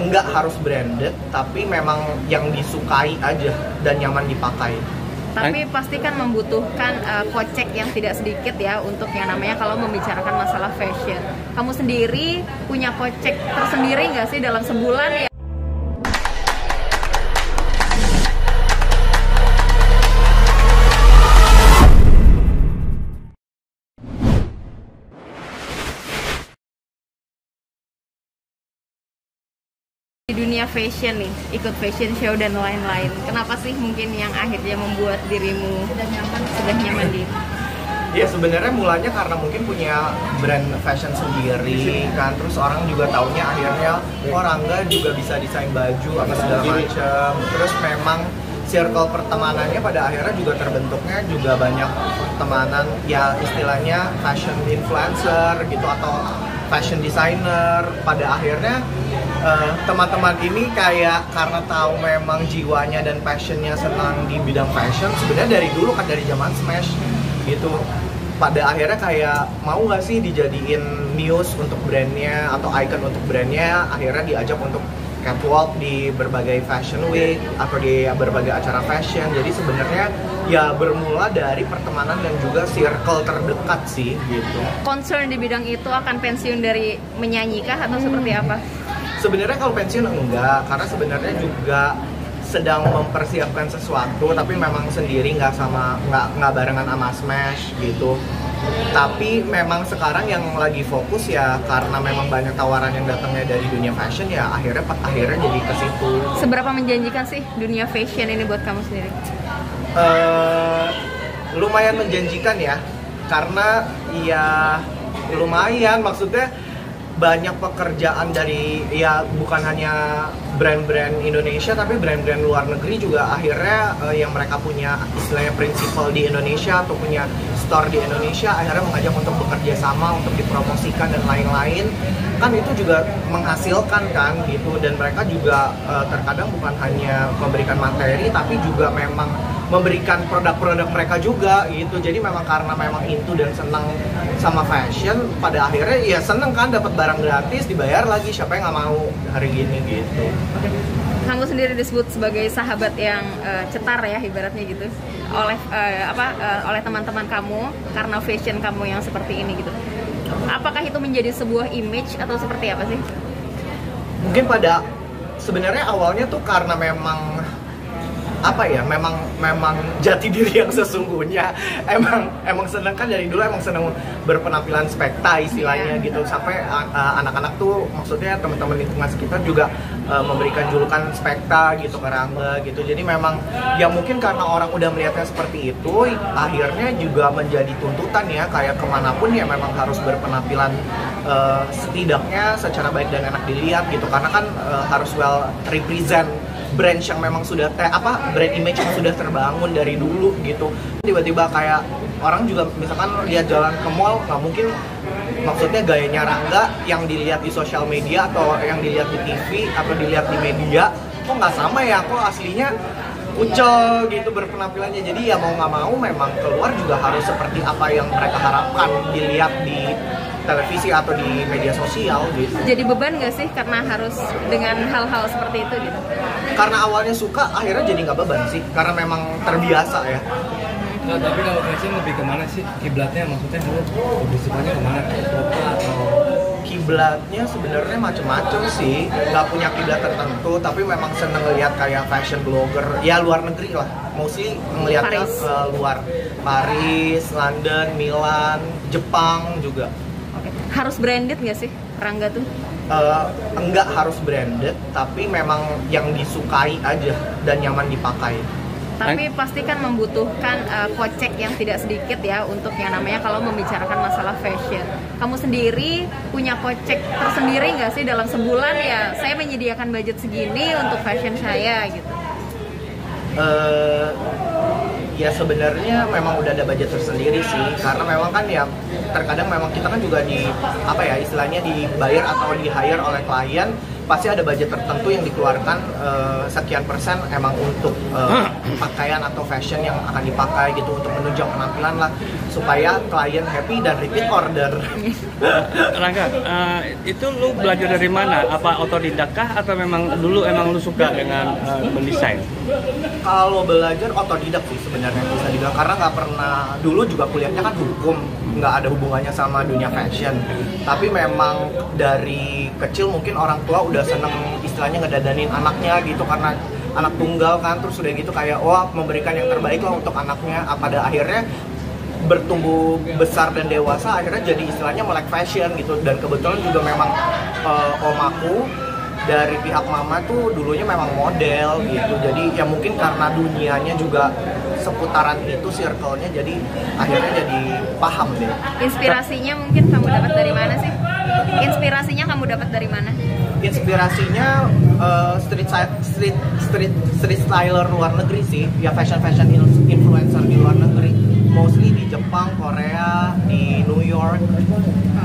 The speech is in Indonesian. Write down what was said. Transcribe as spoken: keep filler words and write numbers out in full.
enggak harus branded, tapi memang yang disukai aja dan nyaman dipakai. Tapi pasti kan membutuhkan uh, kocek yang tidak sedikit ya untuk yang namanya kalau membicarakan masalah fashion. Kamu sendiri punya kocek tersendiri nggak sih dalam sebulan ya? Di dunia fashion nih, ikut fashion show dan lain-lain. Kenapa sih mungkin yang akhirnya membuat dirimu sudah nyaman, sudah nyaman di? Ya sebenarnya mulanya karena mungkin punya brand fashion sendiri kan, terus orang juga taunya akhirnya oh Rangga juga bisa desain baju apa segala macam. Terus memang circle pertemanannya pada akhirnya juga terbentuknya juga banyak pertemanan ya istilahnya fashion influencer gitu atau fashion designer. Pada akhirnya uh, teman-teman ini kayak karena tahu memang jiwanya dan passionnya senang di bidang fashion, sebenarnya dari dulu kan dari zaman Smash gitu. Pada akhirnya kayak mau nggak sih dijadiin news untuk brandnya atau icon untuk brandnya, akhirnya diajak untuk catwalk di berbagai fashion week atau di berbagai acara fashion. Jadi sebenarnya ya bermula dari pertemanan dan juga circle terdekat sih gitu. Concern di bidang itu akan pensiun dari menyanyikah atau seperti apa? Sebenarnya kalau pensiun enggak, karena sebenarnya juga sedang mempersiapkan sesuatu, tapi memang sendiri nggak sama nggak nggak barengan sama Smash gitu. Tapi memang sekarang yang lagi fokus ya karena memang banyak tawaran yang datangnya dari dunia fashion ya akhirnya akhirnya jadi ke situ. Seberapa menjanjikan sih dunia fashion ini buat kamu sendiri? Uh, lumayan menjanjikan ya, karena ya lumayan maksudnya banyak pekerjaan dari ya bukan hanya brand-brand Indonesia tapi brand-brand luar negeri juga akhirnya uh, yang mereka punya istilahnya prinsipal di Indonesia atau punya store di Indonesia akhirnya mengajak untuk bekerja sama untuk dipromosikan dan lain-lain, kan itu juga menghasilkan kan gitu. Dan mereka juga uh, terkadang bukan hanya memberikan materi tapi juga memang memberikan produk-produk mereka juga gitu. Jadi memang karena memang into dan senang sama fashion, pada akhirnya ya seneng kan dapat barang gratis, dibayar lagi, siapa yang nggak mau hari gini gitu. Kamu sendiri disebut sebagai sahabat yang uh, cetar ya ibaratnya gitu oleh uh, apa uh, oleh teman-teman kamu karena fashion kamu yang seperti ini gitu. Apakah itu menjadi sebuah image atau seperti apa sih? Mungkin pada sebenarnya awalnya tuh karena memang apa ya, memang memang jati diri yang sesungguhnya, emang emang seneng kan dari dulu emang seneng berpenampilan spekta istilahnya gitu, sampai uh, anak-anak tuh maksudnya teman-teman lingkungan sekitar juga uh, memberikan julukan spekta gitu ke Rangga gitu. Jadi memang ya mungkin karena orang udah melihatnya seperti itu akhirnya juga menjadi tuntutan ya, kayak kemanapun ya memang harus berpenampilan uh, setidaknya secara baik dan enak dilihat gitu, karena kan uh, harus well represent brand yang memang sudah te- apa brand image yang sudah terbangun dari dulu gitu. Tiba-tiba kayak orang juga misalkan lihat jalan ke mall, nggak mungkin maksudnya gayanya Rangga yang dilihat di sosial media atau yang dilihat di T V atau dilihat di media kok nggak sama ya, kok aslinya ucel gitu berpenampilannya. Jadi ya mau nggak mau memang keluar juga harus seperti apa yang mereka harapkan dilihat di televisi atau di media sosial gitu. Jadi beban nggak sih karena harus dengan hal-hal seperti itu gitu? Karena awalnya suka, akhirnya jadi nggak beban sih, karena memang terbiasa ya. Nah, tapi kalau fashion lebih kemana sih kiblatnya? Maksudnya lu lebih sukanya kemana? Eropa atau? Kiblatnya sebenarnya macam-macam sih, nggak punya kiblat tertentu, tapi memang seneng lihat kayak fashion blogger, ya luar negeri lah, mostly ngelihatnya uh, luar, Paris, London, Milan, Jepang juga. Oke. Harus branded nggak sih Rangga tuh? Uh, enggak harus branded, tapi memang yang disukai aja dan nyaman dipakai. Tapi pasti kan membutuhkan uh, kocek yang tidak sedikit ya untuk yang namanya kalau membicarakan masalah fashion. Kamu sendiri punya kocek tersendiri nggak sih dalam sebulan ya? Saya menyediakan budget segini untuk fashion saya gitu. Uh, ya sebenarnya memang udah ada budget tersendiri sih, karena memang kan ya terkadang memang kita kan juga di apa ya istilahnya dibayar atau di hire oleh klien pasti ada budget tertentu yang dikeluarkan uh, sekian persen emang untuk uh, pakaian atau fashion yang akan dipakai gitu untuk menunjang penampilan lah supaya klien happy dan repeat order. Rangga, uh, itu lu belajar dari mana? Apa otodidak kah atau memang dulu emang lu suka dengan uh, mendesain? Kalau belajar otodidak sih sebenarnya bisa dibilang, karena nggak pernah, dulu juga kuliahnya kan hukum, nggak ada hubungannya sama dunia fashion. Tapi memang dari kecil mungkin orang tua udah seneng istilahnya ngedadanin anaknya gitu, karena anak tunggal kan, terus udah gitu kayak wah memberikan yang terbaik lah untuk anaknya. Pada akhirnya bertumbuh besar dan dewasa akhirnya jadi istilahnya melek fashion gitu. Dan kebetulan juga memang uh, om aku dari pihak mama tuh dulunya memang model gitu, jadi ya mungkin karena dunianya juga seputaran itu circle-nya, jadi akhirnya jadi paham deh. Inspirasinya mungkin kamu dapat dari mana sih? Inspirasinya kamu dapat dari mana? Inspirasinya uh, street street street street styler luar negeri sih, ya fashion fashion influencer di luar negeri, mostly di Jepang, Korea, di New York.